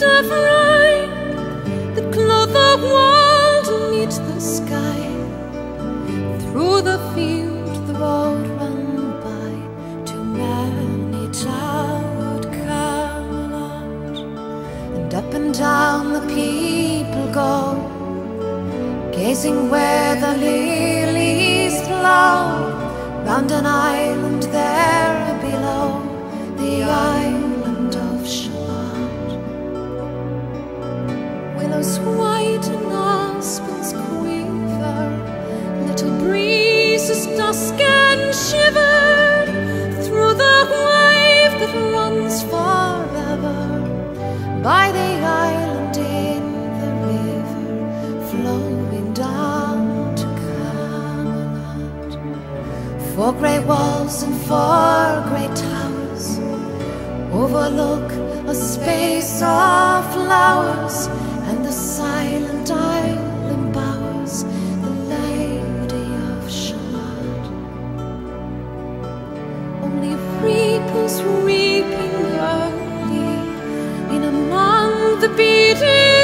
of rain that clothe the world and meet the sky. Through the field the road ran by to many-towered Camelot, and up and down the people go, gazing where the lilies flow, round an island there below, the island of Shalott. Willows white and aspens quiver, little breezes dusk and shiver, through the wave that runs forever, by the island in the river, flowing down to Camelot. Four grey walls and four grey towers overlook a space of flowers, and the silent isle embowers the Lady of Shalott. Only reapers reaping early in among the beating